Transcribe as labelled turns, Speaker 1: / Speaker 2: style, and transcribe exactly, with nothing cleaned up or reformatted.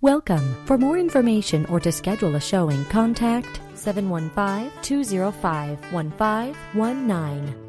Speaker 1: Welcome. For more information or to schedule a showing, contact seven one five, two zero five, one five one nine.